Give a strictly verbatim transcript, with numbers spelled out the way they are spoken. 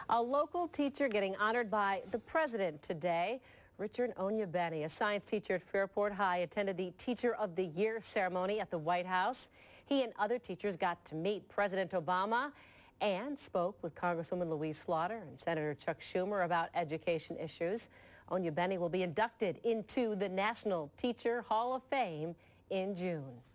A local teacher getting honored by the president today. Richard Ognibene, a science teacher at Fairport High, attended the Teacher of the Year ceremony at the White House. He and other teachers got to meet President Obama and spoke with Congresswoman Louise and Senator Chuck Schumer about education issues. Ognibene will be inducted into the National Teacher Hall of Fame in June.